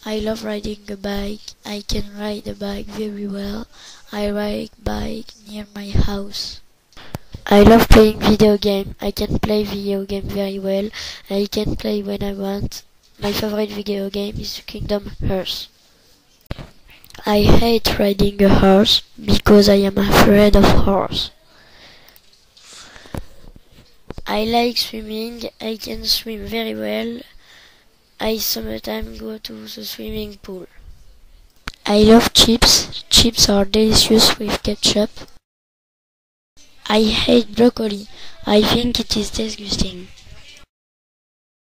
I love riding a bike. I can ride a bike very well. I ride bike near my house. I love playing video game. I can play video game very well. I can play when I want. My favorite video game is Kingdom Hearts. I hate riding a horse because I am afraid of horse. I like swimming. I can swim very well. I sometimes go to the swimming pool. I love chips. Chips are delicious with ketchup. I hate broccoli. I think it is disgusting.